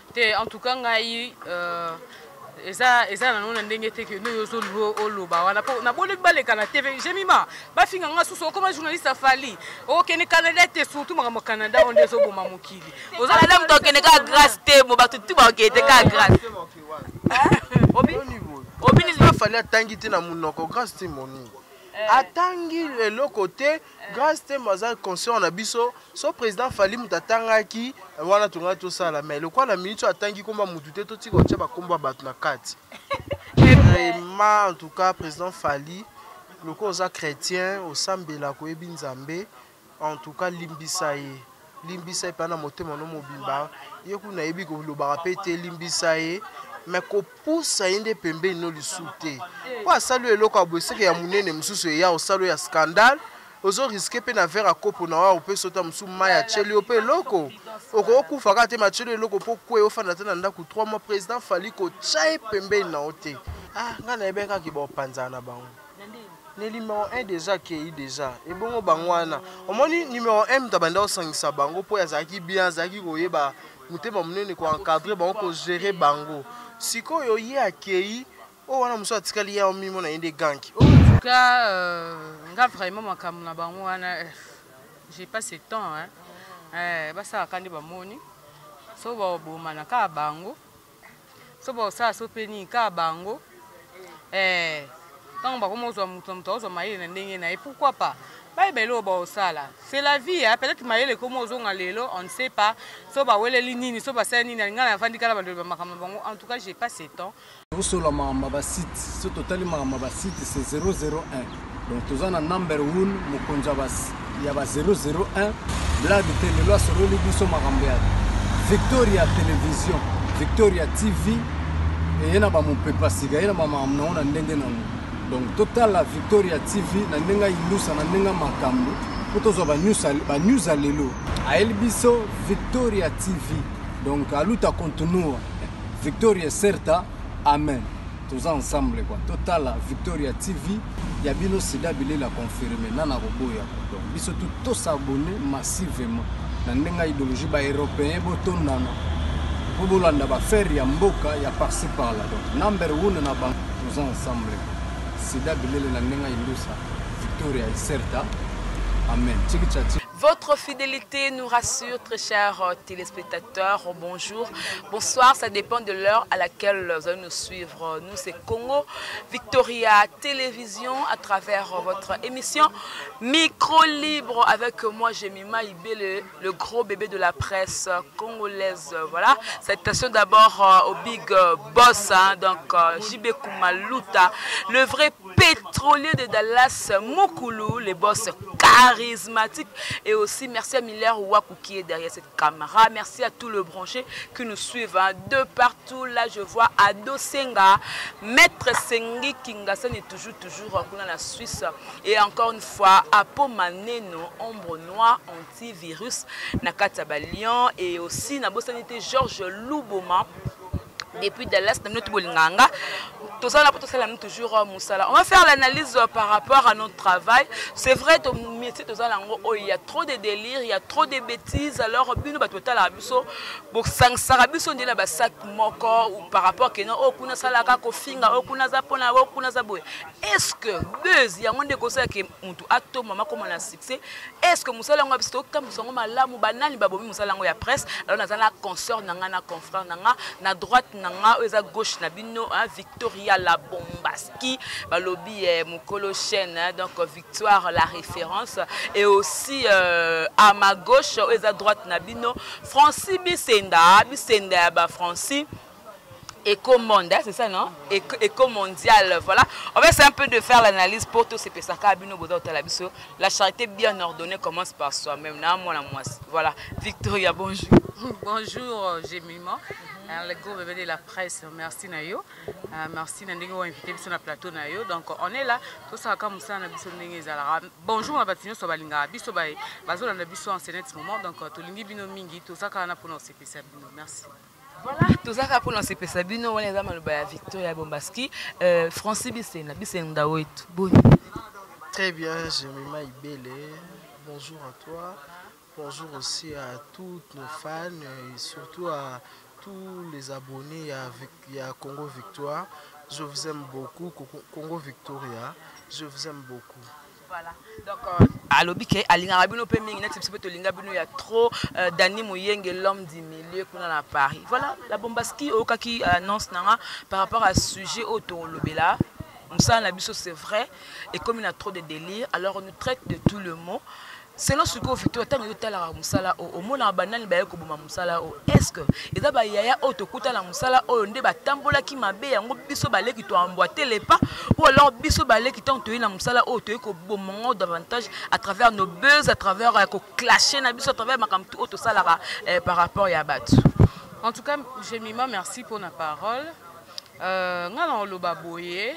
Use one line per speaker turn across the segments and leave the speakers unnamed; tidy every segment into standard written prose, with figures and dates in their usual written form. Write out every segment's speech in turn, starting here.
En tout cas, ngai eza na nona ndenge te que nous zo oloba wana po na boli baleka na TV jemima ba finga nga susu comme journaliste afali o kene Canada te surtout makambo Canada on dezo boma mokili oza
la dame to kene ka grâce te mo ba tutu ba ke te ka grâce
obi ni fallait atangi te na munoko grâce te moni atangi le côté grâce te maza conscient na biso so président fali mutatangaki wana tunga to sala mais le quoi la minute atangi komba mutu te to tiko tcha ba komba batu na kati vraiment en tout cas président fali le ko za chrétien au sambela ko ebi nzambe en tout cas limbisa ye pana motema no mobimba ye kuna ebi ko lo ba pété limbisa ye mais ko pousse inde pembe no lisute po asalo eloko aboseke ya munene mususu ya osalo ya scandale ozo risquer pe na vers a kopo na wa ope sota musu maya cheli ope eloko oko kufa te ma cheli eloko po kwe ofanda tena ndaku 3 mois président fali ko chai pembe na ote ngana ebeka ki bo panzana bango ne numéro 1 déjà qui déjà et bongo bangwana omoni numéro 1 mtabanda osangisa bango po ya zaki bien zaki koyeba mutema munene ko encadrer bango ko gérer bango siko yo ye akei o wana muso atikali ya mimo na inde ganki
en tout cas nga vraiment makambo na bango wana j'ai pas ce temps basa kandi bamoni so ba boma na ka bango so ba sa so peni ka bango tant ba komo zo muto zo maile na ndenge na et pourquoi pas c'est la vie, peut-être que comme on ne sait pas. En tout cas, j'ai pas ce temps.
C'est 001. Donc, tu as un number 1, il y a 001. Blague télé, Victoria Télévision, Victoria TV, et il y a un peu de donc total la Victoria TV na ndenga ilusa na ndenga makambo potozo ba news alelo a elbiso Victoria TV donc aluta continua Victoria certa amen tous ensemble quoi total la Victoria TV ya bino sida bile la confirmer nana roboya donc biso tout s'abonner massivement na ndenga idéologie ba européen botondana bobolanda ba faire ya mboka ya par-ci par là donc number 1 na bank tous ensemble. Victoria est certa. Amen.
Votre fidélité nous rassure, très chers téléspectateurs. Bonjour, bonsoir, ça dépend de l'heure à laquelle vous allez nous suivre. Nous, c'est Congo Victoria Télévision à travers votre émission Micro Libre avec moi, Jemima Ibele, le gros bébé de la presse congolaise. Voilà, salutations d'abord au Big Boss, donc JB Kumaluta, le vrai pétrolier de Dallas, Moukoulou, les boss charismatiques. Et aussi, merci à Miller Ouakou qui est derrière cette caméra. Merci à tous les branchés qui nous suivent de partout. Là, je vois Ado Senga, Maître Sengi Kingasen est toujours dans la Suisse. Et encore une fois, Apo Maneno, Ombre Noire, Antivirus, Nakata Balian. Et aussi, Nabosanité Georges Louboma. Depuis Dallas, on va faire l'analyse par rapport à notre travail. C'est vrai, il y a trop de délire, il y a trop de bêtises. Alors, par rapport à est-ce que buzz, il y a un décossé qui est un succès? Est-ce que Moussa Lango a visto comme son malamu banani babomi Moussa Lango ya presse? Alors, on a un consort, na confrère, na droite, na gauche, na bino, Victoria la Bombaski, lobby Mukolo Chen, donc Victoire la référence, et aussi à ma gauche, à droite, Nabino, Francis Bissenda, Francis. Éco-monde, c'est ça, non? Éco-mondial, voilà. On va essayer un peu de faire l'analyse pour tous ces personnes. La charité bien ordonnée commence par soi-même. Voilà. Victoria, bonjour.
Bonjour, Jemima. Le gros bébé de la presse, merci Nayo. Merci Nandingo invité sur le plateau Nayo. Donc on est là. Tout ça comme ça, bonjour, ma bâtiment sur Balinga. Biso bay, bazo dans le biso en ce moment. Donc tout l'ingi bino mingi, tout ça qu'on a pour nos CPC. Merci.
Voilà, tout ça pour nos CPC. Bino, on est là, malobaya Victoria Bombaski. Francis Bissenda, Bissenda Oit. Bon.
Très bien, Jemima Ibele. Bonjour à toi. Bonjour aussi à tous nos fans et surtout à tous les abonnés à Congo Victoire. Je vous aime beaucoup. Congo Victoria, je vous aime beaucoup.
Voilà. Donc, à l'obike, à l'Ingarabino, il y a trop Dani Mouyeng, l'homme du milieu qu'on a à Paris. Voilà, la Bombaski, qui annonce par rapport à ce sujet autour de l'Obéla. C'est vrai, et comme il y a trop de délire, alors on nous traite de tout le mot. Selon ce qu'on fait, tant que la musala au monde en banane ba ko boma musala o est-ce que eza ba yaya auto kuta la musala o nde ba tambola ki mabe yango biso balé ki to emboîter les pas ou alors biso balé ki tonto na musala o to ko bomongo davantage à travers nos buzz, à travers ko clasher na biso à travers makamtu auto sala par rapport ya batu.
En tout cas, Jemima, merci pour la parole. Ngana loba boye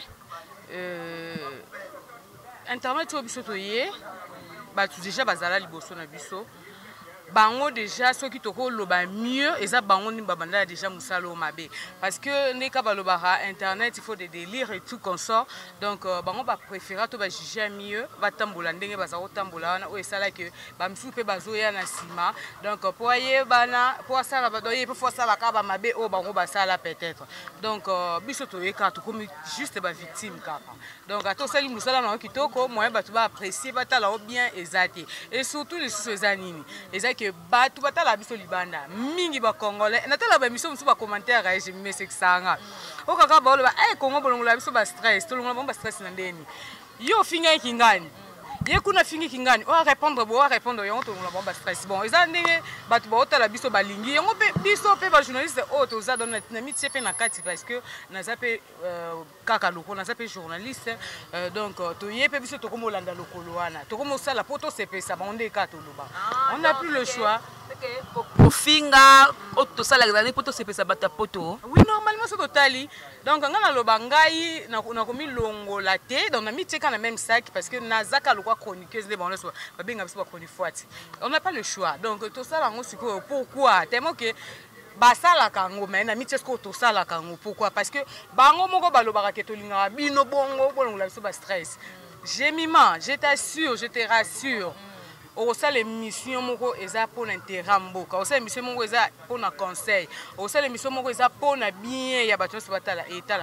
internet to biso to ye bah déjà bazala liboso na biso bango déjà ceux qui toko loba mieux et ça bango ni babanda déjà musalo mabe parce que ne ka baloba internet il faut des délires et tout comme ça donc bango ba préférer to ba juger mieux ba tambola ndenge ba za tambola na o esala que ba msupe bazoya na sima donc pour ye bana pour ça ba doye pour ça la ka ba mabe o bango ba sala peut-être donc biso to ye ka to comme juste ba victime kaka donc ato sali musala na kitoko moyen ba to ba apprécier ba tala bien ezati et surtout les choses anini ezaki batu batala biso libanda mingi ba congolais natala ba mission musu ba commentaire je me sexanga o kaka ba lo ba Congo bolongola biso ba stress to longola ba stress na ndeni yo finga kingani ye kuna fingi kingani o répondre yo to longola ba stress bon eza ndenge batu ba otala biso balingi yango pe biso pe ba journaliste o to za dona na miti pe na kati parce que na zape kaka loko na zape journaliste donc to ye pe biso to komo landa lokolo wana to komo sala poto sepe sa ba onde ka to loba on n'a plus le choix.
Finga auto sala ngani poto sepesa bata poto.
Oui, normalement c'est totali. Donc ngana loba ngai na komi longo la té donc na miti ka na même sac parce que nazaka lokwa chroniqueuse de bonne soit ba benga biso ba chroniqueuse. On n'a pas le choix. Donc to sala ngo siko pourquoi tellement que basala kango mais na miti ko to sala kango pourquoi parce que bango moko balobaka ke to linga bino bongo bolongola biso ba stress. Jemima, je t'assure, je te rassure. Au sein de l'émission moko eza pour l'intérêt mboka au sein de l'émission moko eza pour na conseil au sein de l'émission moko eza pour na bien ya bato so batala eta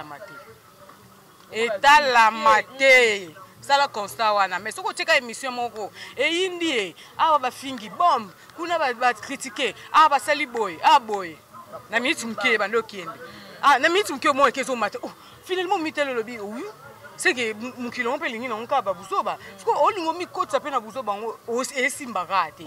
la maté ça la constat wana mais soko teka émission moko e indi ba fingi bombe kuna ba critiquer ba sali boy boy na minute mke bando kiende na minute mke mo kezo maté finalement mitelo lobi oui c'est que mon kilo on peut ligner on ka ba buzoba parce que olingo mi kotsa pe na buzoba ngo esimba kate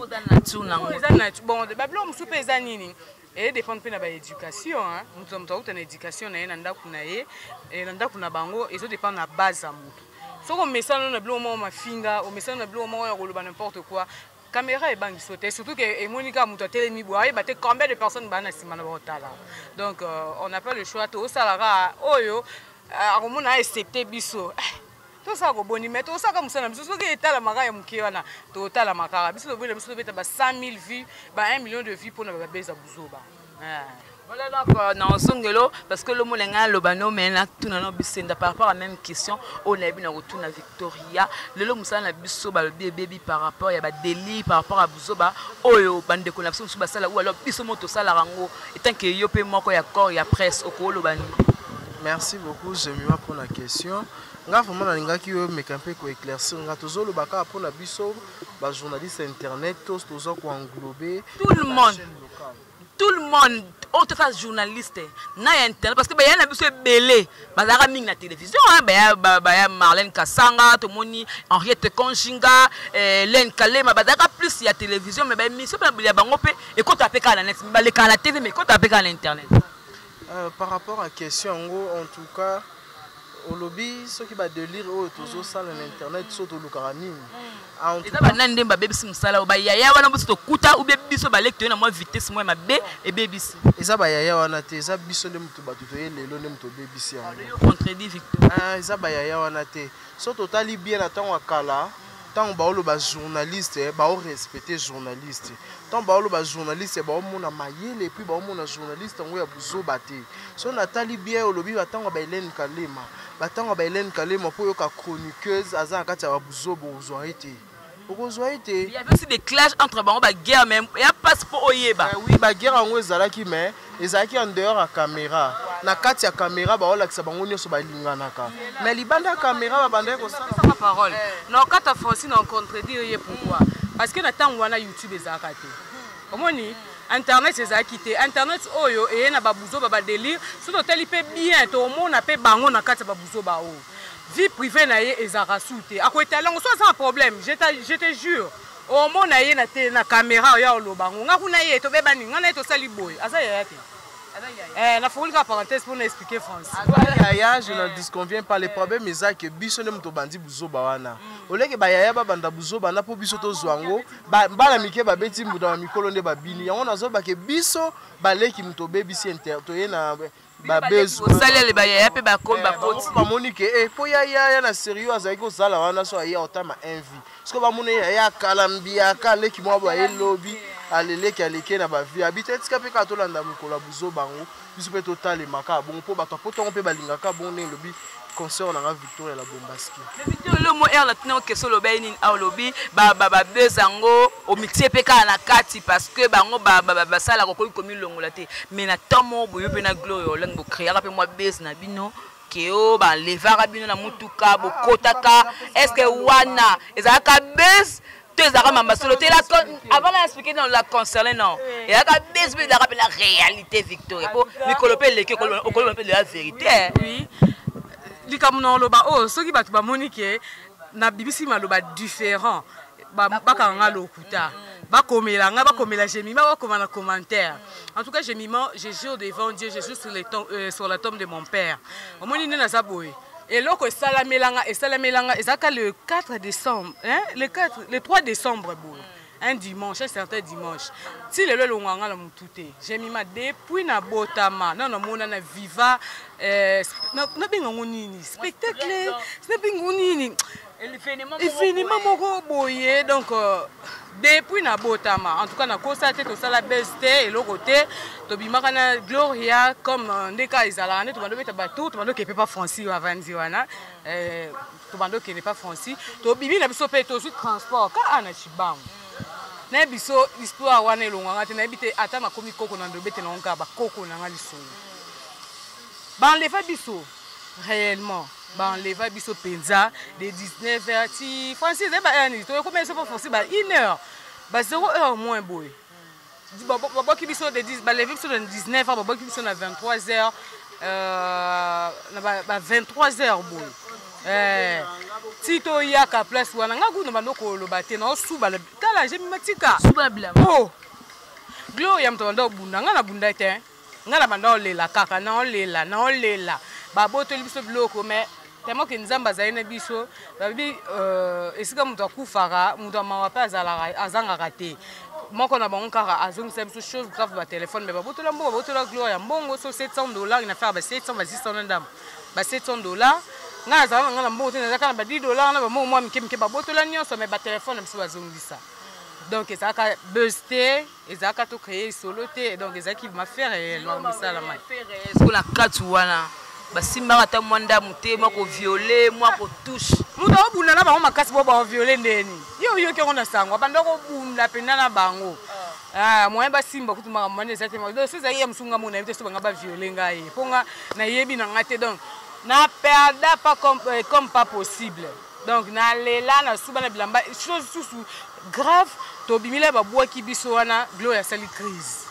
bon de bablo msupe za nini et dépend pe na ba éducation hein mutu uta na éducation na yena ndaku na ye na ndaku na bango et ça dépend na base à mutu soko mesano na blo mo mafinga o mesano na blo mo ya koloba n'importe quoi caméra et bangi sauter surtout que Monica mutu telemi boye ba te combien de personnes bana simana ba otala donc on n'a pas le choix to salara oyo on a accepté biso tout ça ko boni mais tout ça comme ça na biso soki etala makaya muke wana to tala makara biso lo bile biso beta ba 100 000 vues ba 1 million de vues pour na ba beza buzoba
voilà donc dans songelo parce que le molenga lobano mena tout na no bisenda par rapport à même question on a bien retour na Victoria le lo musala na biso ba baby par rapport ya ba délit par rapport à buzoba oyo bande ko na biso ba sala ou alors biso moto sala rango etant que yo pe moko ya corps ya presse au lobani.
Merci beaucoup, Jemima, pour la question. Nga vraiment na linga ki yo mekampe ko éclaircir nga tozolo baka pour la biso ba journaliste internet tous tozo ko englober
tout le monde autre face journaliste na internet parce que ba yana biso belé ba zaka mingi na télévision ba Marlène Kasanga to moni Henriette Konjinga Len Kalema ba zaka plus ya télévision mais ba émission ba bango pe et ko taper ka na net ba le ka la télé mais ko taper ka na internet.
Par rapport à la question, en tout cas, au lobby, ceux qui va délire au toujours ça l'internet, surtout le caramine. En tout cas,
nande ba baby simsala o ba yaya wana buso kuta ou baby so ba lecteur na moi vitesse moi ma be et baby si.
Eza ba yaya wana te, eza biso de mutu ba tutoye lelo ne mutu baby si.
Contredit Victor.
Eza ba yaya wana te. So totali bien attend akala. Tant que les journalistes, ils respectent journalistes. Tant que les journalistes, ils ont maillé et puis les journalistes ont besoin de si on a tali bien au lobby, attend que Hélène Kalema, attend que Hélène Kalema pour que chroniqueuse, azan kati a besoin
il y avait aussi des clashs entre les guerres même. Il y a pas pour oyeba.
Oui, la guerre en ezalaki mais ezalaki en dehors ya caméra na kati ya caméra baolakisa bango nyonso balinganaka mais libanda ya caméra babandaki kosala
parole na kata Francine en contredire ye pourquoi parce que na ntango wana YouTube ezalaka te omoni internet ezalaki te internet oyo eye na babuzo babadélire so totali mpe bien tomona mpe bango na kati ya babuzo bao vie privée na ye ezalaka su te akoetalango so aza problème je te jure omona ye na te na caméra oyo olobango nga kuna ye tobebani nga na ye tosali boye aza yaya te na foulika parenthèse pour expliquer français.
Yaya, je ne disconviens pas. Le problème est que biso ne muto bandi buzoba wana. Oleke ba yaya ba banda buzoba na po biso to zwango ba la mike ba beti muto ba mikolo ne ba bini. Yango nazo ba ke biso ba leki muto bebi si inter to ye na ba bezo.
Osala le ba yaya pe ba ko ba poti.
Ba monique po yaya na sérieux azali ko sala wana so yaya otama envie. Parce que ba mone yaya kalambia ka leki mo ba ye lobby. Aleleki aleke na ba vie habite tika pe ka to landa mukolo buzo bango biso pe total maka bon po bato poto pe balingaka bon ne lobi concert na Victoria la Bombaski
le Victoria le mo er la tino ke solo ba ni a lobi ba bezango o mixer pe ka na kati parce que bango ba sala ko komi longola te mais na tomo boyo pe na glory lang bo créer pe moi base na bino keo ba levara bino na mutuka bo kotaka est-ce que wana ezaka base avant d'expliquer dans la concernée non il y a la réalité Victoria pour Nicolope la vérité
oui likamuno loba oh soki batu ba monique na bibisi maloba différent ba kanga lokuta ba komela Jemima ba komana commentaire en tout cas Jemima je jure devant Dieu je jure sur la tombe de mon père omoni nena zaboy. Et là, ezaka le 4 décembre, hein? Le 3 décembre, un dimanche, un certain dimanche. Si le longanga la mutute, j'ai mis ma depuis na botama, non mona na viva, na bingonini, spectacle, na bingonini. Événement moko boye donc depuis na botama en tout cas na kosa te to sala best et le côté to bimaka na Gloria comme ndeka izala ne to bando beta bato to bando ke pas Francis avanzi wana to bando ke ne pas Francis to bibi na biso pe to su transport ka ana chibam na biso histoire wana elonganga te na bite ata makomi koko na ndobete na onka ba koko na ngaliso ban le fa biso réellement ban leva biso penza de 19h ti Francis e ba ani to commencer pour Francis ba 1h ba 0h moins boy ba ki biso de 10 ba lever biso de 19h ba ki biso na 23h na ba 23h boy ti to ya ka place wana nga kuno bandoko lo bate na osu ba kala je mimatika
suba bla
oh Gloria mtondo bunda nga na bunda te nga na banda olela kaka na olela ba boto biso bloko mais tellement que nzamba zaina biso babi esika muto akufara muto amawape azanga raté moko na bango kaka azongisa biso chose grave ba téléphone mais babotola mbongo babotola Gloria mbongo so $700 ina faire ba 700 ba 600 ndam ba $700 nga azanga nga na mbongo te na kana ba $10 na ba mo mike babotola nyonso mais ba téléphone biso bazongisa donc ezaka buster ezaka to créer solo te donc ezaki ma faire réellement misala mai
est-ce que la katu wana basimba ata mwanda mute moko violer moko touche
muto obunda na bango makasi bo ba violer ndeni yo ke ona sangwa banda ko bunda pena na bango moyen basimba kutuma mane zate mo donc c'est ya msunga mona invité so banga ba violer ngai ponga na yebi na ngate donc na perda pas comme pas possible donc na lela na suba na bilamba chose sous grave to bimile ba bois ki biso wana Gloria sali crise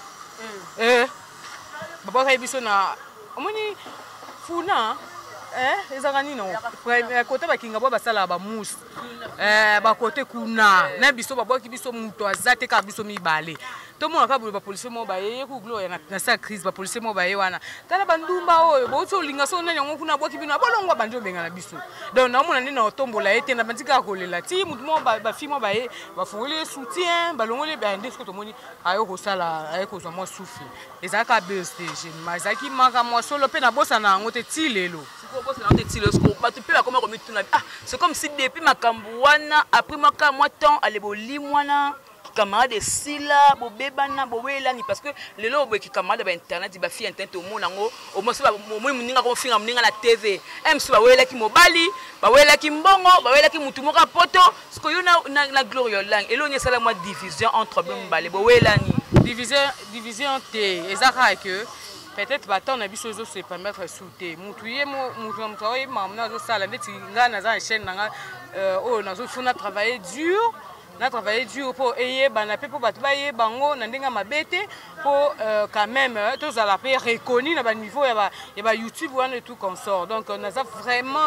baba ka biso na omoni funa ezaka nino côté bakinga bo basala ba mousse ba côté kuna na biso baboki biso muto azate ka biso mibale to mona ka ba police mo ba ye ku Gloria na sa crise ba police mo ba ye wana tala bandumba oyo bo to linga so na nyango kuna boki bino bolongwa bando benga na biso donc na mona nina otombola ete na bandika kolela ti mutu mo ba fi mo ba ye ba fungoli soutien ba longoli ba ndé ko to moni ayo ko sala ayo ko zo mo souffle ezaka beste je mazaki maka mo solo pe na bosa na ngote ti lelo
c'est comme si depuis ma cambouana après moi temps aller boli moana camarade sila bo bebana bo welani parce que le lobo qui camarade ba internet ba fi internet au monde ngo au moins ba mo muninga ko finga muninga na TV MC ba wela ki mobali ba wela ki mbongo ba wela ki mutu moka poto parce que yo na Gloria lang et là on y a la division entre mbale bo welani
division T. Et ça que peut-être on a besoin de se permettre sous T. Moutouye, moutouye, maman, ça la neti ngana za chaîne nanga. Oh, on a travaillé dur. On a travaillé dur pour aider pour battre bango nandinga mabete pour quand même tous à la paix reconnu à niveau il y a YouTube et tout qu'on sort donc on a vraiment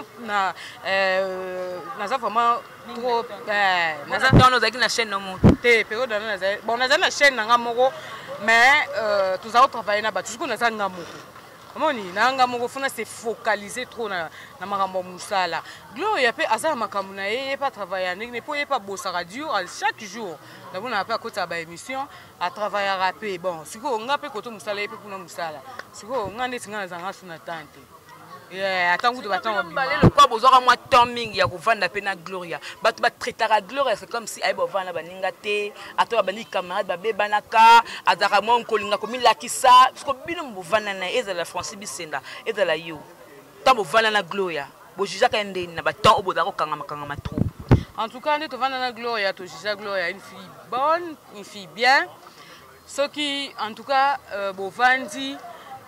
trop
dans nos chaîne non
période bon on a la chaîne nanga moko mais tous à travailler na batu qu'on a ça nanga moko moni nanga moko fona se focaliser trop na makambo musala Gloria pe asa makambo na ye pas travailler ne po ye pas bosser radio chaque jour na bona pa kota ba émission à travailler rapé bon siko nga pe koto musala ye pe kuna musala siko nga ndeti nga zanga suna tante attends de battre
le quoi besoin moi timing ya ko vanda pe na Gloria batu ba traiter Gloria c'est comme si ay bo vanda baninga te ato ba ni camarade ba bebanaka azaka mo nkolinga ko milakisa parce que bino mo vanda na ezala Francis Bisenda ezala yo tambo vanda na Gloria bo juja ka ndeni na ba temps oboda ko kanga makanga trop
en tout cas ndето vanda na Gloria to juja Gloria une fille bonne une fille bien ce qui en tout cas bo vandi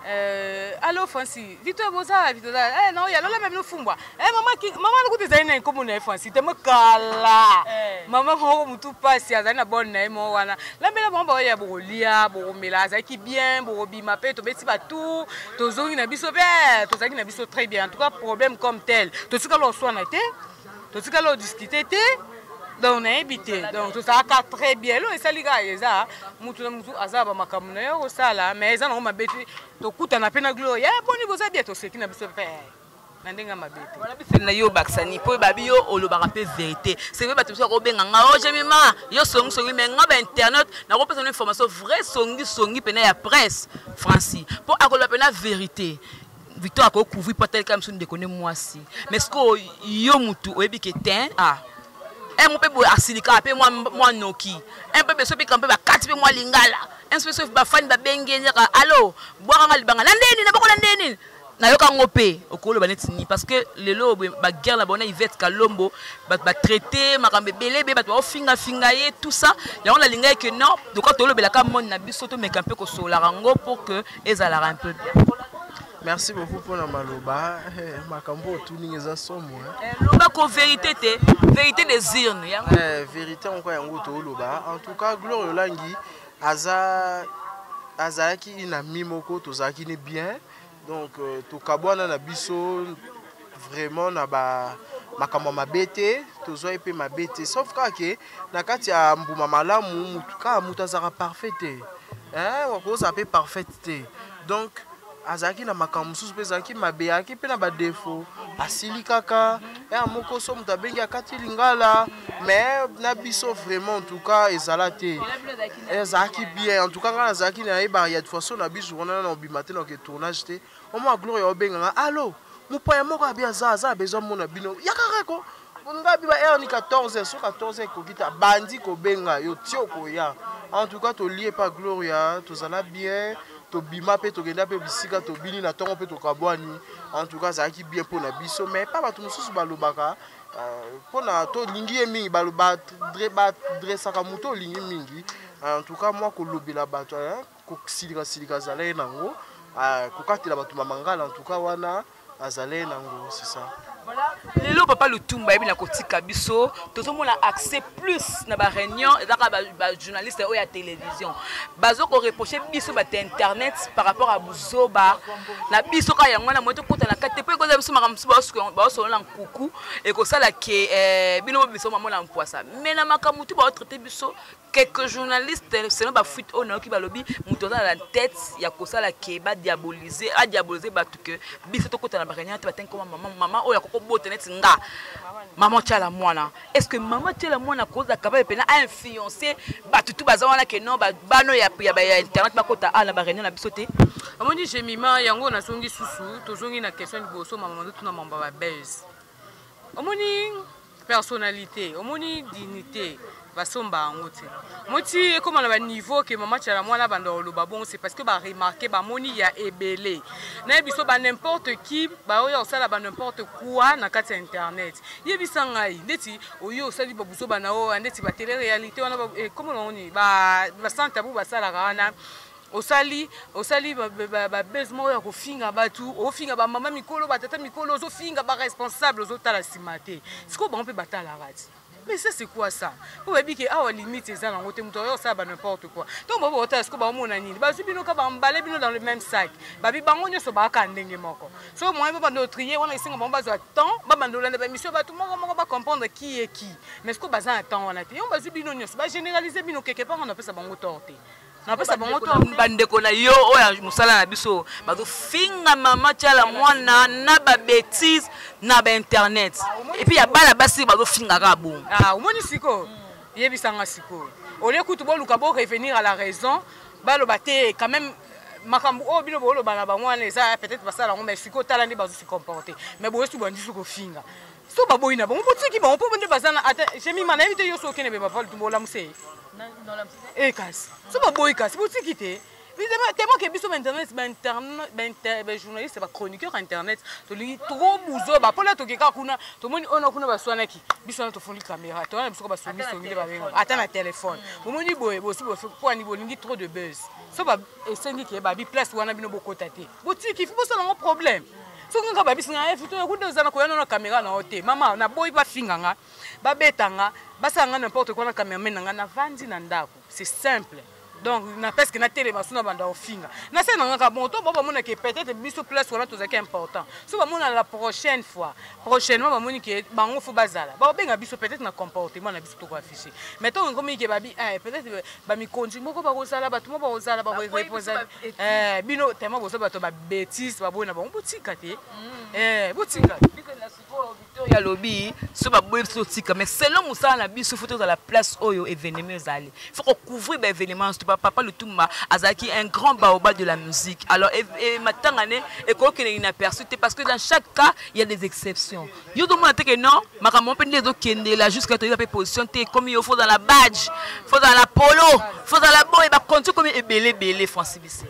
allô Francis Victor Boza Victor non il y a là même nous fumba maman nous côté zaina comme on est Francis te me kala maman mo mutu passe ya zaina bonne na mo wana la mbela bon ba ya bolia bo mela za ki bien bo bima pe to beti ba tout to zongi na biso bien to zaki na biso très bien en tout cas problème comme tel to tika lo soina te to tika lo discuter te donc on a habité donc tout ça très bien là et ça les gars ça mutu azaba makamuna yo sala mais ça non mabeti to kuta na pena Gloria bon niveau ça bien to seki na biso pe na ndenga mabeti
voilà biso na yo baksani po babi yo olobaka pe vérité c'est vrai bato ko benga nga o jemima yo songi mais nga ba internet na ko pesa une information vraie songi pena ya presse Francis po akoloba pena vérité Victor a couvrir peut-être comme si on déconne moi si mais ce que yo mutu oyebi ke ten un peu de asilika, un peu moi noki, un peu de sopi camper, quatre peu moi lingala, un peu de fan de bengue, allo, boire un albanga, l'andeni, n'a pas l'andeni. Na yoka ngopé, okolo banetini parce que le lo ba guerre la bonne Yvette Kalombo ba traiter makambe belebe ba to finga ye tout ça ya on la linga que non donc quand tolo belaka mon na biso to mekampe ko sola rango pour que ezala un peu bien.
Merci beaucoup pour la maloba. Makambo tout ningeza somo.
Loba ko vérité te, vérité des urnes.
Vérité encore yango to loba. En tout cas Gloria Langi azaki ina mimoko to zaki ni bien. Donc to kabwana na biso vraiment na ba makambo mabete to zo epe mabete sauf que na kati ya mbuma malamu mutuka mutazaka parfaite. Wako za pe parfaite. Donc azaki na makambo mususu pe zaki mabeyaki pe na ba défaut asili kaka moko so muta bengi akati lingala mais na biso vraiment en tout cas ezalate ezaki bien en tout cas ngana zaki na yeba ya de façon na biso on a obimate na ke tournage te au moins Gloria obenga allo mupoya moko abia za besoin mona bino yakaka ko ngabi ba ni 14 so 14 ko kita bandi ko benga yo tioko ya en tout cas to lié pas Gloria to zala bien to bima pe to genda pe bisika to bini na tongo pe to kabwani en tout cas ça qui bien pour na biso mais pas ba to mususu balobaka pour na to lingi mingi baloba dressa ka muto lingi mingi en tout cas moi ko lobela bato ko silika zala nango ko katela bato mamangala en tout cas wana azale nango c'est ça.
Voilà, lelo papa Lutumba ebi na kotika biso, tozo mona accès plus na ba réunion ezaka ba journaliste o ya télévision. Bazo ko reprocher biso ba internet par rapport à buzoba. Na biso ka yango na moto kota na kate pe ko za biso makamsu ba so na nkuku et ko sala ke bino biso mama na mpoisa. Mais na makamutu ba traiter biso quelques journalistes selon ba fuite ono ki ba lobi muto na la tête ya ko sala ke ba diaboliser ba tout que biso to kota na ba réunion te ba ten comme maman o ya maman tchala mwana est-ce que maman tchala mwana cause capable pena influencer batutu bazawana que non bano ya internet bakota ala ba réunion na bisoté
amoni jemima yango na songi susu tozongi na question liboso maman tout na mamba ba base amoni personnalité amoni dignité basomba yango te moti ekoma na baniveau ke mama tala mwana banda oloba bon c'est parce que baremarke bamoni ya ebele na biso ba n'importe qui baoyo osala ba n'importe quoi na kati ya internet yebisa ngai ndeti oyo osali babuso banao ndeti ba télé réalité wana comment on dit ba santa bu basalaka wana osali ba besoin ya kofinga batu ofinga ba mama mikolo batata mikolo ozofinga ba responsable ozotala simate siko ba on peut batala rati. Mais ça c'est quoi ça? Pour baby que ah limite ça là on te muto ça ba n'importe quoi. Donc ba bota est-ce que ba mona nini? Ba subino ka ba mbalé bino dans le même sac. Babi bango nyoso ba ka ndenge moko. So moi ba no trier on isinga ba zo temps ba bandola na ba mission ba tout moko ba comprendre qui est qui. Mais est-ce que ba za temps on a té on ba subino nyoso ba généraliser bino quelque part on appelle ça bango torté. On appelle ça bango torté.
Bandeko na yo oya musala na biso ba zo finga mama tala mwana na ba bêtise na ba internet. Et puis ya bala basi ba zo finga ka bon.
Ah, au moins siko. Yebisanga siko. Au lieu que tu luka bo revenir à la raison, ba lo baté quand même makambu o bino bo lo bana ba mwana ça peut-être pas ça la mais siko tala ndi ba se comporter. Mais bo esu bandi siko finga. So ba boina ba mo tiki ba on peut bandi bazana j'ai mis mana invité yo so kene be ba fal tumbo la musé. Non la musé. Eh kas. So ba boy kas, bo tiki te. Tellement que biso internet journaliste ba chroniqueur internet to li trop buzo ba pola to keka kuna to moni ona kuna ba swana ki biso na to foli caméra to na biso ba soni songi ba benga ata na téléphone mo moni boye bo si bo pour ani bolingi trop de buzz so ba esengi ki ba bi place wana bino bokota te botiki fi bo ça na problème so nga ba biso nga futo ya kundo zana ko yana na caméra na hote mama na boy ba finganga ba betanga ba sanga n'importe quoi na caméraman nga na vandi na ndako c'est simple. Donc na parce que na télé basuna banda ofinga na c'est nanga bon to baba mona que peut-être biso place wana to zaki important so ba mona la prochaine fois prochainement ba moni que bango fo bazala ba benga biso peut-être na comportement na biso to ko afficher mais to ngomi que babi peut-être ba mi konji moko ba kozala ba tumo ba kozala ba reposer bino tellement boso ba to ba bêtise ba bona ba botika te botika
Victoria lobby so ba boye so tika mais selon musala na biso photo dans la place oyo événement zali faut qu'on couvrir ba événement papa le Touma azaki un grand baobab de la musique alors et matangane et quoi qu'il ait inaperçu parce que dans chaque cas il y a des exceptions yo demande que non makamon peut les autres kende là jusqu'à tu position comme il faut dans la badge faut dans la polo faut dans la boy ba continue comme belé Francis.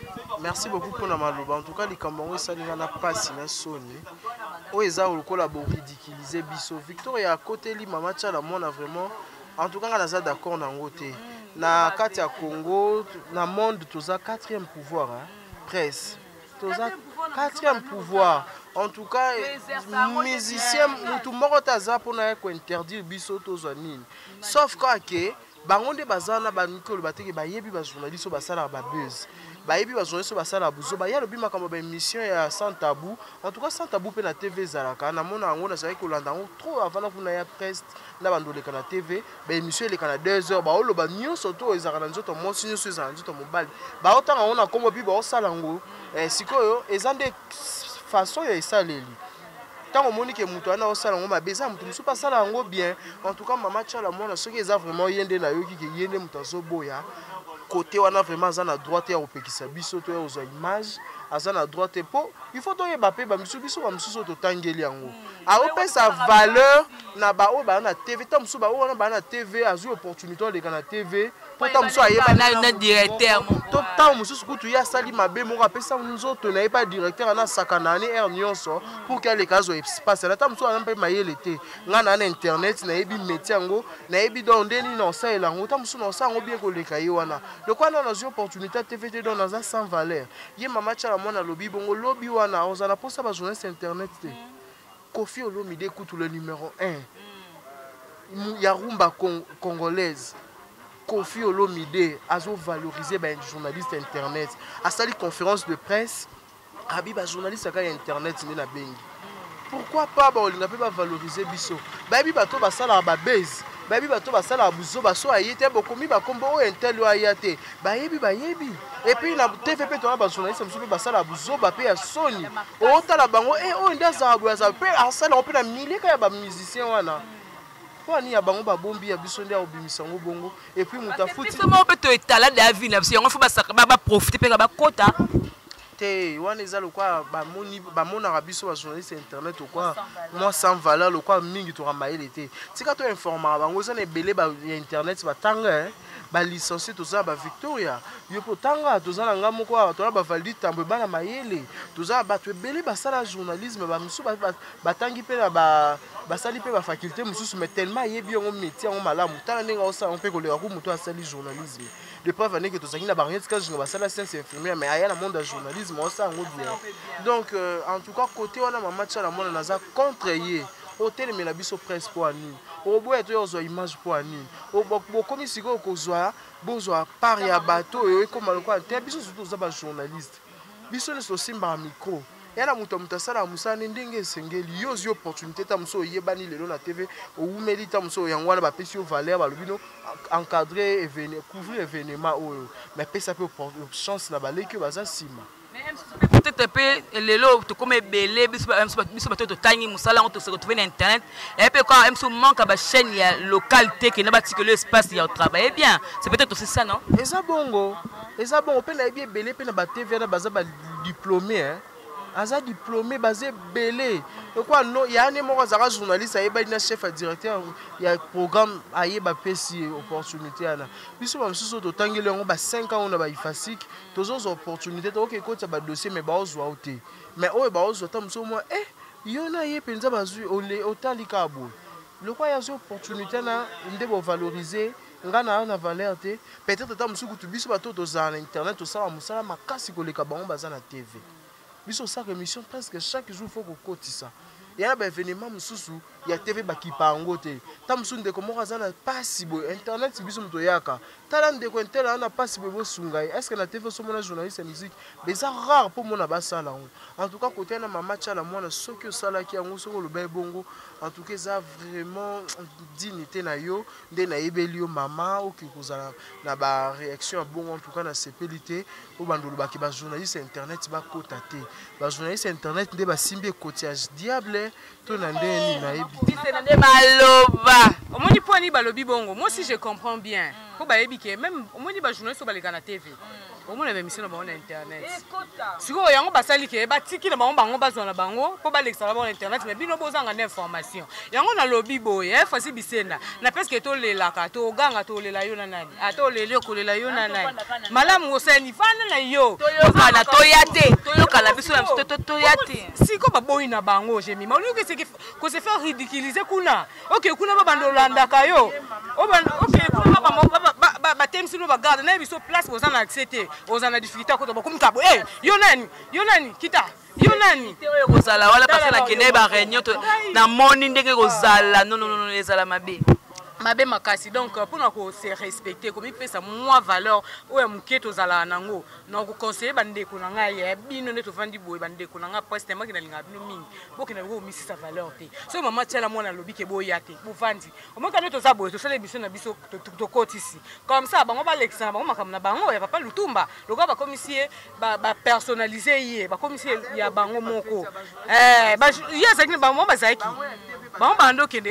Merci beaucoup pour la maloba. En tout cas, les Camerounais, ça n'a pas si na sonné. Oh, ils ont ridiculisé biso. Victoria à côté li mama tchala mon a vraiment. En tout cas, on a d'accord na ngoté. Na Katia Congo, na monde toza 4e pouvoir, hein. Presse. Toza 4e pouvoir. En tout cas, musicien, tout mort taza pour na ko interdire biso toza nini. Sauf que bangonde bazana ba mikolo bateke ba yebi ba journaliste ba sala ba buzz. Bayebi ba journaliste ba sala buzo ba ya lobi makambo ba émission ya Sans Tabou. En tout cas Sans Tabou pe na TV zalaka na mona ngo na sai ko landa trop avant na kuna ya presse na bandole kana TV ba émission ele kana 2 heures ba olo ba nyonso to ezaka na nzoto mo sinyo so ezaka nzoto mobali ba otanga ona komo bi ba osala ngo sikoyo ezande façon ya esaleli tant monique muto ana osala ngo mabeza muto musu pa sala ngo bien. En tout cas mama tchala mona soki eza vraiment yende na yoki ke yende muto zoboya côté wana vraiment za na droite ya opekisa biso to ya ozo image aza na droite po il faut to yeba pe ba misu biso ba misu to tangeli yango a opesa valeur na ba o ba na TV ta musu ba o na ba na TV azu opportunité de kana TV po ta musu ayeba
na directeur
to ta musu kutu ya sali mabe mo apesa nzoto na yeba directeur na sakana ni er nyonso pour que les cases espace na ta musu na pe mayele te ngana na internet na yebi métier yango na yebi dondeni na sa elango ta musu na sa ngo bien ko leka yo wana. Le quoi dans nos opportunités TVT dans un sans valeur. Yé mama tchala mona lobby bongo lobby wana on a pour ça ba journaliste internet te. Kofi Olomide écoute le numéro 1. Yarumba congolaise. Kofi Olomide azo valoriser ba journaliste internet. A sali conférence de presse. Abi ba journaliste ka internet ni na bengi. Pourquoi pas ba olinga pe ba valoriser biso. Ba bi ba to ba sala ba base. Baby bato basala abuzo baso ayete bokomi bakombo o intel ayate bayebi et puis na TVP to na ba journaliste msupe basala abuzo ba pe ya soni o tala bango o ndaza abu ya pe asala on pe na milika ya ba musicien wana po ni ya bango ba bombi ya biso ndia obimisa ngo bongo et puis mutafuti
comment peut to etala de la vie na biso yango fo ba profiter pe ba kota
te wana eza lokwa bamonaka biso bajournaliste internet okwa moi sans valeur lokwa mingi tokamayele te tika to informaka bango eza na ebele ya internet batanga balicencié toza Victoria yo potanga toza na nga moko toza bavalidi tambo bana mayele toza bato ebele basala journalisme bamisu batangi mpe na basali mpe bafaculté mosusu mais tellement ayebi yango métier yango malamu tala ndenge osala mpe koleka ku moto asali journalisme de preuve ane que tozalaki na baretika jinga basala science infirmière mais aya na monde ya journalisme osala yango bien donc en tout cas côté wana mama tia na mona naza contre ye otelemela biso presse mpo anini oboya to ozwa image mpo anini bokomi sikoyo kozwa bozwa part ya bato oyo ekoma lokola te biso surtout oza bajournaliste biso nyonso osimbaka micro yana moto asala mosala ni ndenge esengeli yo ozwi opportunité ta mosu oyebani lelo na tv owumeli ta mosu yango wana bapesi yo valeur balobi no encadrer couvrir événement oyo mais pesa mpe chance na baleki oyo baza nsima
peut-être pe lelo to comme belé biso bato totangi musala on to se retrouver na internet et puis quand même manque ba chaîne ya localité qui n'a pas que l'espace ya travailler bien c'est peut-être aussi ça non
eza bongo pe na bien belé pe na ba TV na baza ba diplômé hein aza diplômé basé belé quoi non ya ne moko zaka journaliste ayeba na chef à directeur ya programme ayeba pesi opportunité ana biso ba msusu to tangele ngo ba 5 ans on a ba ifasik tozo opportunité to ke kota ba dossier mais ba ozwa oté mais oyo ba ozwa ta msusu mo yo na ye penza bazui ole otalika bo le quoi ya opportunité na ndebo valoriser ngana na valeur te peut-être ta msusu kutu biso ba to za na internet to sala musala makasi koleka bango baza na TV biso ça émission presque chaque jour faut qu'on cote ça il y a un événement mususu il y a TV bakipa ngote ta mususu ndeko moko azana pasibo internet biso muto yaka tala ndeko intela na pasibo bo sungai est-ce que la TV so mona journaliste musique mais ça rare pour mona basala en tout cas côté na mama tchala mona soki osala ki yango soko lo bongo en tout cas ça vraiment dignité na yo nde na yebeli yo mama o ki kozala na ba réaction bon en tout cas na sepelité o bandolo ba ki ba journaliste internet ba kota te ba journaliste internet nde ba simbi cotiage diable to na ndeni na yebi
bisena baloba
omoni point balobi bongo moi si je comprends bien ko ba yebi ke même omoni ba journaliste ba leka na TV omona ba émission na ba internet siko yango basali ke ba tiki na bango bazwa na bango po ba lekisa na ba internet mais bino bozanga na information yango na lobi boye fasi bisena na presque to lelaka to ganga to lela yo na nani ato lele ko lela yo na nani malamu oseni fana na yo
kana to yate to kala biso na to yate
siko ba boyi na bango jemi ma oluki c'est que se faire ridiculiser kuna OK kuna ba bandolanda kayo OK kuna ba temsi no ba garde na biso place bozana accepter ozana difficulté ko to bakomi kabo yo nani kita yo nani
kozala wala parce la kene ba réunion na moni ndenge kozala non ezala mabe
makasi donc pour nous se respecter comme il peut ça moins valeur ou muke tozala nango na ko conseiller bande ko na ngai bino ne to vandi boy bande ko na nga poste ma kina linga bino mingi bokina ko misi sa valeur te so mama tela mona lobi ke boya te bo vandi o mo kana to za boy to sala biso na biso to kotisi comme ça bango ba lexa bango makamna bango ya papa lutumba loka ba commissaire ba personnaliser ye ba commissaire ya bango moko ba ya zakini bango ba zaki bango bando kende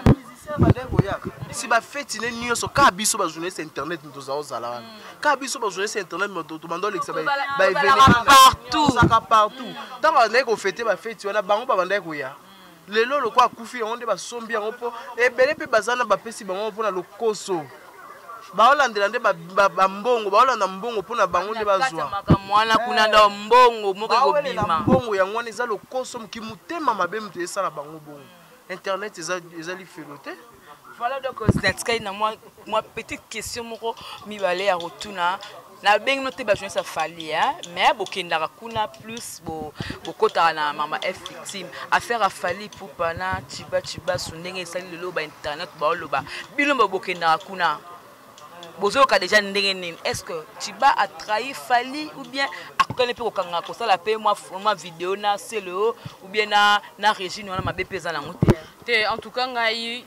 si ba fête ne nyonso ka biso ba journaliste internet ntoza ozala ka biso ba journaliste internet to bando lexa ba événement partout tant ba ndeko fêter ba fête wana bango ba bandeko ya lelo lo kwa kufi on de ba sombi yango po ebele pe bazana ba pesi bango pona lokoso baolandela nde bambongo baolanda mbongo mpona bango nde bazwa
mwana kuna nda mbongo moko kobima
mbongo yango wana eza lokoso moki motema mabe moto esala bango bongo internet ezali felo te.
Voilà donc c'est na moi petite question moko mibale ya rotuna na bengi note ba journée ça fallait mais bokendaka kuna plus bokota na mama F victime affaire a fallu pour pana chiba sundenge sali lelo ba internet ba oloba bilomba bokendaka kuna bozoka déjà ndenge nini est-ce que Chiba a trahi Fally ou bien akokane pe kokanga ko sala pe moi vidéo na selo ou bien na régime wana mabe peza na ngote
te en tout cas ngai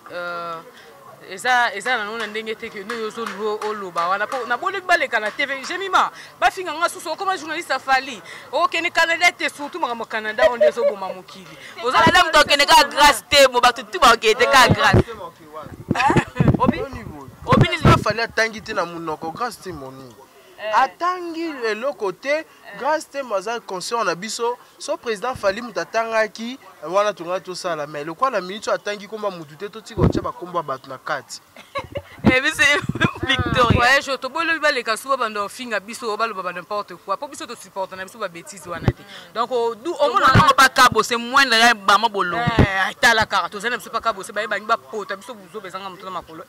eza na nona ndenge te que nous zo oloba wana po na boli baleka na TV jemima ba finga nga suso comme journaliste a Fally o kene Canada te surtout ma Canada on dezo boma mokili
ozala la mto kene ka grâce te mo ba tout ba okete ka grâce
Obi ni Fally atangi te na munoko grâce te moni atangi eloko te grâce te maza conseil na biso so président fali mutatangaki wana tunga tosala mais lokola minute atangi komba mutu te totika otia bakomba bato na kati
Victoria.
Ouais, je te bolo ba le kasu ba ndo finga biso ba lo ba n'importe quoi. Pour biso to supporter na biso ba bêtise wana te. Donc au
on pas cabo c'est moins là ba ma bolo.
Ta la carte, to zana biso pas cabo, c'est ba ba ngba poto biso buzo bezanga mutu na makolo.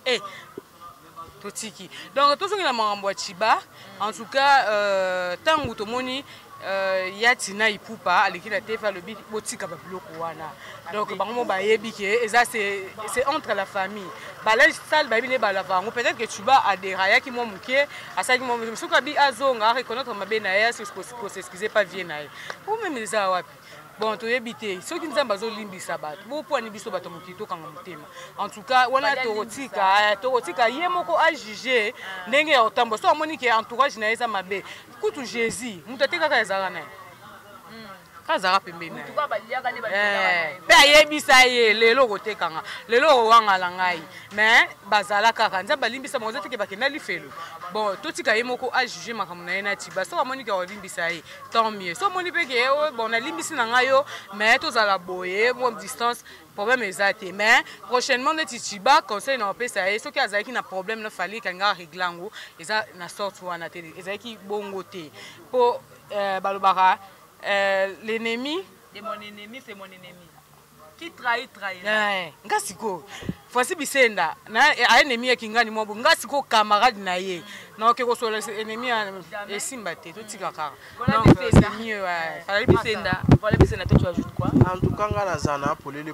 Totiki. Donc tout ce qui la mambo chiba, en tout cas tangu to moni yatina ipupa aleki na tefa le bit botika ba biloko wana. Donc bango ba yebi ke et ça c'est entre la famille. Ba la salle ba bine ba la vango peut-être que tu vas adhérer ya ki mo muke asaki mo musuka bi azonga reconnaître mabe na ya pour s'excuser pas vie na. Ou même ça wapi. Bon, tu es bité. Ceux qui nous ont besoin de limbiser bateau. Bon, pour nous biso bateau mukito quand on t'aime. En tout cas, on a torotika. Yemoko a jugé. N'engue au tambo. So Monique entourage na eza mabe. Kutu Jésus. Mutateka ka ezara na. Kazara pembe na. Mutuka balia ka ne balia. Pe ayebisa ye lelo kotekanga. Lelo wanga langai. Mais bazala kaka nza balimbisa mozo teke bakena lifelo. Bon, totika yemoko a jugé makambo na ena tiba. So Monique a limbisa ye. Tant mieux. So Monique peke bon na limbisi na ngayo, mais to zala boye, moi distance problème exact. Mais prochainement de Tichiba conseil na pesa ye. So ki azaki na problème na fali kanga réglango, eza na sorte wana te. Ezaki bongo te. Po balobara l'ennemi
de mon ennemi c'est mon ennemi. Qui trahit trahit.
Ngasiko. Fosi bisenda na ennemi yakingani mobo ngasiko camarade na ye. Na okeko so ennemi ya simba te to tika kaka. Donc c'est mieux fallait bisenda.
Voilà bisenda toi tu ajoutes quoi?
En tout cas ngana zana polele.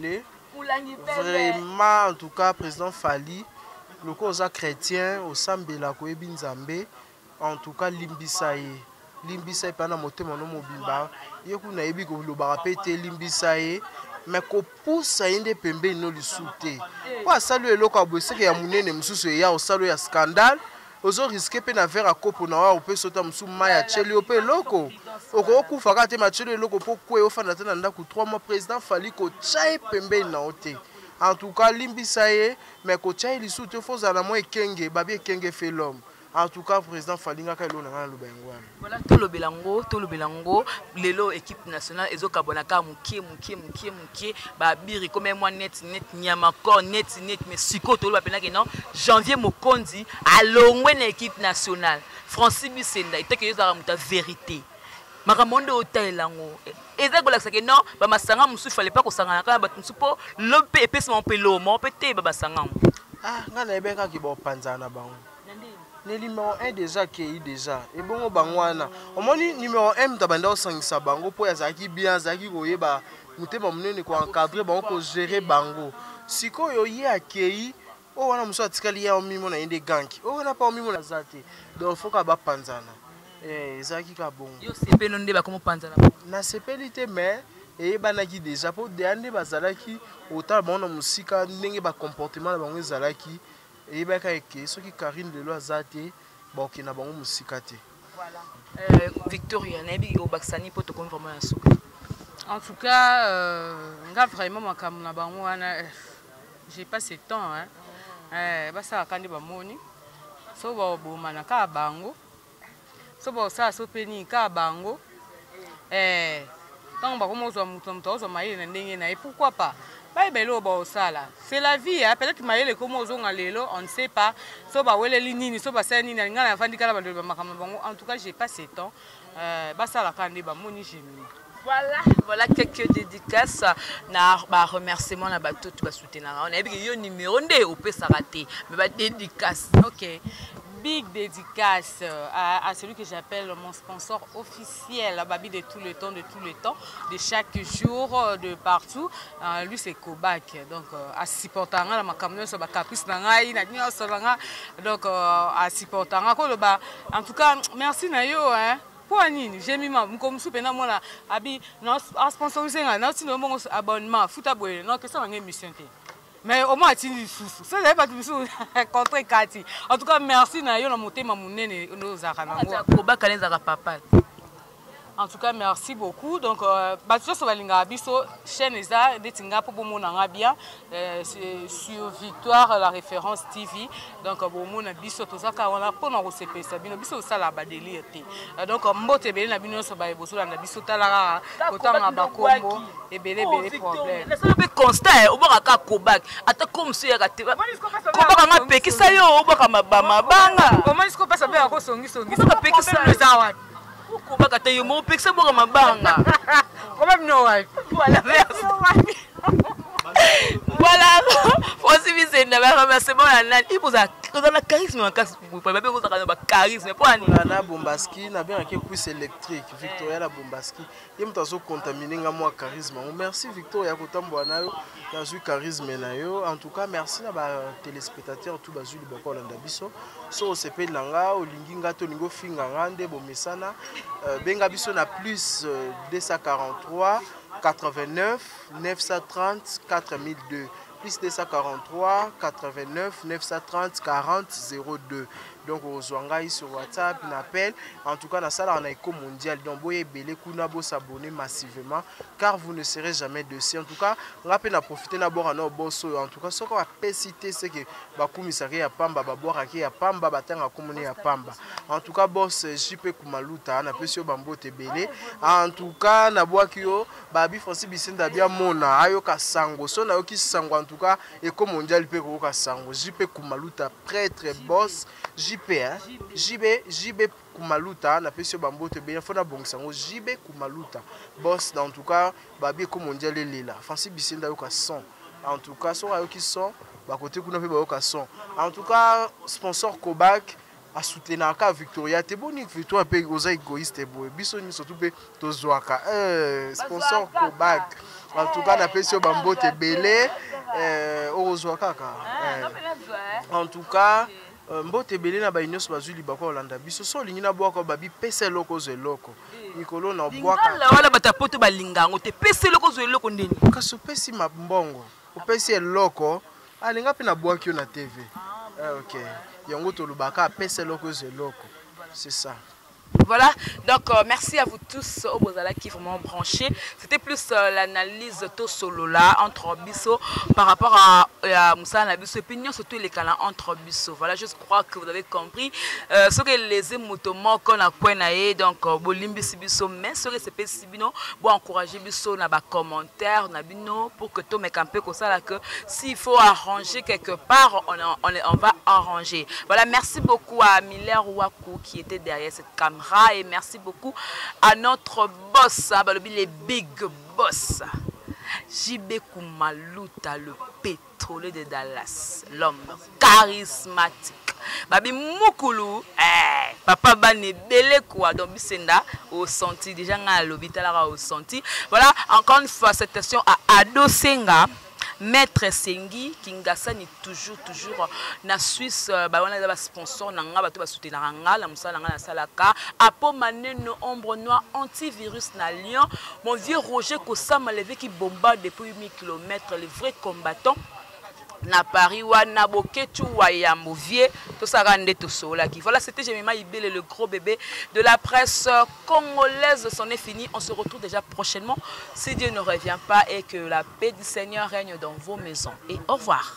Vraiment en tout cas président Fali loko za chrétien au sambela ko ebinzambe en tout cas limbisa ye. Limbisa epana motema no mobimba yeku na yebi ko lobaka pete limbisa ye mais ko poussa inde pembe no lisute po asalo eloko aboseke ya munene mususu ya osalo ya scandale ozo risquer pe na vera kopo na wa ope sota musu maya cheli ope loko oko okufa ka te macheli eloko po kwe ofana te na ndaku 3 mois président Fali ko chai pembe na ote en tout cas limbisa ye mais ko chai lisute foza na mo ekenge babi ekenge fait l'homme. En tout cas, le président Falinga ka elona ngana lobengwa.
Voilà tout le belango, lelo équipe nationale ezo kabonaka mukie ba biri comme moi net nyama corps net mais siko to lo bapena que non janvier mokondi alongwe na équipe nationale. Francis Bisenda était que yoza muta vérité. Makamondo otaelango. Eza golaksa que non ba masanga musu fallait pas ko sangana ka ba musupo lope epesa mon pelo mo pete ba basanga.
Ah, ngana ebeka ki bo panzana bango. Le numéro 1 déjà qui est déjà et bon bangwana omoni numéro 1 mutabanda osangisa bango po yazaki bien zaki koyeba mutema munene ko encadrer bango ko gérer bango sikoyo ye akei o wana muso atikali ya omimo na inde ganki o wana pa omimo na zate donc faut ka ba panzana zaki ka bongo
yo sepelo nde ba komo panzana
na sepelité mais et banaki déjà po de ande bazalaki autant bon musika ndenge ba comportement na bango ezalaki. Et bien, ceux qui Karine de loi zate, bon, qui n'a pas de
voilà. Victoria, Nabi au Baksani pour te confirmer un sou.
En tout cas, vraiment, j'ai pas ce temps. Ça quand ba moni. So ba bo manaka bango. So ba sa so peni ka bango. Tant ba komo zo mutomto zo maile na ndenge na et pourquoi pas. C'est la vie, hein. Peut-être que maïle comme aux lelo, on ne sait pas. Soba wele linini, soba sani na ngana fandi kala bandu makambango. En tout cas, j'ai pas 7 ans. Basa la kande ba moni jemi.
Voilà quelques dédicaces na ba remerciement na bato tu ba soutenir. On a bien yo numéro ndé au peut s'arrêter. Mais ba dédicace.
OK. Big dédicace à celui que j'appelle mon sponsor officiel, à Babi de tout le temps, de chaque jour, de partout. Lui, c'est Kobak. Donc, à Sipotanga, ma camion sur ma caprice, donc, à Sipotanga. En tout cas, merci Nayo. Pour Anine, j'ai mis ma comme soupena moi abi non sponsorisé non sinon mon abonnement football non que ça une émission. Mais au moins, ça n'est pas tout contre Kati. En tout cas, merci Nayo na motema munene nos arana.
Koba kalenza papa.
En tout cas, merci beaucoup. Donc, Batuso Sovalinga Biso, chaîne Eza, Detinga pour Boumona bien, sur Victoire, la référence TV. Donc, Boumona Biso, tout ça, on a pour nous CP Sabino, Biso, ça la badeli. Donc, Mbote Bélé, Nabino Sobaye Bosso, la Biso Talara, autant à Bakombo, et Bélé problème.
C'est constat, au bord à Kobak, à ta comme si elle a été. Kobak a péki ça yo, au bord à Mabama Banga.
Comment est-ce qu'on passe à faire un songi songi?
Ça a péki ça. Comment
non,
voilà, merci. Voilà, aussi c'est bon il vous a le charisme en cas vous pouvez pas charisme pour
na Bombaski na bien que cuisse électrique Victoria la Bombaski il m'a contaminé moi charisme. Merci Victoria kotambo na yo na ju charisme na yo. En tout cas merci na ba téléspectateurs tout bazuli bako landa biso so CP nanga olingi ngato lingo finga ngande bomesana benga biso na plus 243 89 930 4002 plus 243 89 930 40 02. Donc aux Zwangai sur WhatsApp, on appelle. En tout cas, dans ça, on a éco mondial. Donc, boye belé kuna bo s'abonner massivement, car vous ne serez jamais dessus. En tout cas, on a peine à profiter d'abord à nos boss. En tout cas, ce qu'on va citer, c'est que bakumi sari ya pamba, babor aki ya pamba, batanga komone ya pamba. En tout cas, boss JP Kumaluta, na pesio bambo te belé. En tout cas, na boakio, babi Francis Bisinda bien mona, ayo kasango. So na yoki sango. En tout cas, éco mondial pe ko kasango. JP Kumaluta, prêtre boss. JB Kumaluta na pesio bambote bien fona bongsango JB Kumaluta boss en tout cas babi ko mondial lela Francis Bisinda yoka son en tout cas so ayoki son ba côté kuna pe ba yoka son en tout cas sponsor Kobak a soutenir ka Victoria te boni Victoria pe oza égoïste boy biso ni surtout pe tozwaka sponsor Kobak en tout cas na pesio bambote belé ozwaka ka en tout cas mbote belé na ba inyos bazuli bako Olanda biso so lingi na bwako babi pese loko ze loko nikolo na bwaka
wala batapoto balingango te pese loko ze loko ndeni
kaso pesi mabongo opesi loko alinga pe na bwaki na TV OK yango to lubaka pese loko ze loko c'est ça.
Voilà, donc merci à vous tous au Bozala qui vraiment branché. C'était plus l'analyse to solo là entre Bisso par rapport à Moussa Nabisso et puis surtout les canaux entre Bisso. Voilà, je crois que vous avez compris ce que les émoutements qu'on a kwenaé donc bolimbi Bisso mais ce que c'est possible pour encourager Bisso na ba commentaire na bino pour que tout mec un peu comme ça là que s'il faut arranger quelque part on va arranger. Voilà, merci beaucoup à Miller Waku qui était derrière cette caméra. Et merci beaucoup à notre boss, les big boss, JB Kumaluta, le pétrolier de Dallas, l'homme charismatique. Babi Mukulu, papa Bane Bele quoi, donc Bisenda au senti, déjà à l'hôpital au senti. Voilà, encore une fois, cette question à Ado Senga. Maître Sengi Kingasani toujours na Suisse on a des sponsors nanga bato ba soutenir nanga la musala nanga na salaka apo maneno ombre noir antivirus na Lyon mon vieux Roger Kosama levé qui bombarde depuis 8000 km les vrais combattants na Paris wana boketu wa ya mouvier to sarande to sola qui voilà c'était Jemima Ibele le gros bébé de la presse congolaise. C'en est fini, on se retrouve déjà prochainement si Dieu ne revient pas et que la paix du Seigneur règne dans vos maisons et au revoir.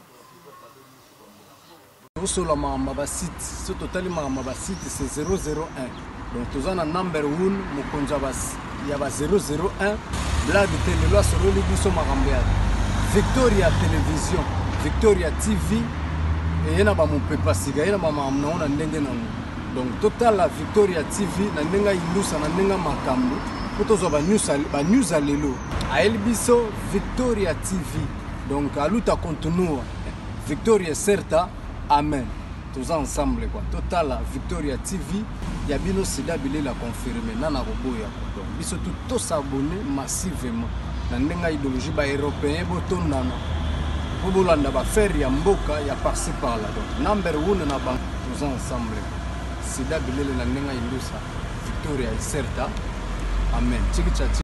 Osola ma site ce total ma site c'est 001 donc tous en number 1 mokonja bas il y a 001 blague télé loi sur le biso marambia Victoria Télévision, Victoria TV, et il y a mon papa siga, il y a maman amna ndenge nango. Donc total la Victoria TV na ndenga ilusa na ndenga makambo, kotozo ba news alelo. A elbiso Victoria TV. Donc aluta continua. Victoria certa, amen. Tous ensemble quoi. Total la Victoria TV, ya bino sida bile la confirmer nana roboya. Donc biso tout s'abonner massivement. Na ndenga idéologie ba européen botondana po bolanda ba faire ya mboka ya par-ci par là donc number 1 na bank tous ensemble sida bilele na ndenga ilusa Victoria certa amen.